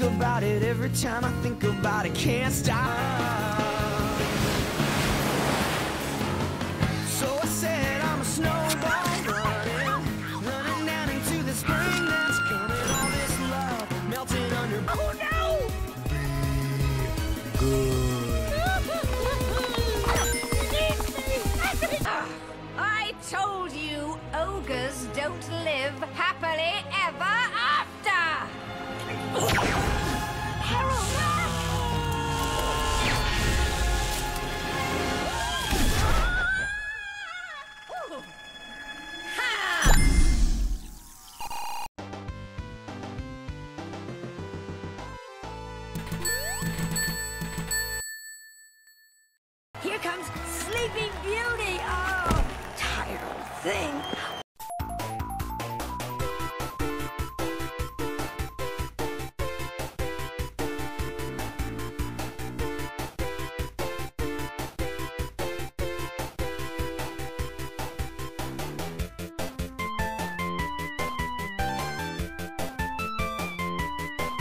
about it, every time I think about it, can't stop. So I said I'm a snowball running down into the spring that's coming. All this love melting under. Oh no! Good. I told you, ogres don't live happily ever after. Harold! Here comes Sleeping Beauty! Oh, tired old thing.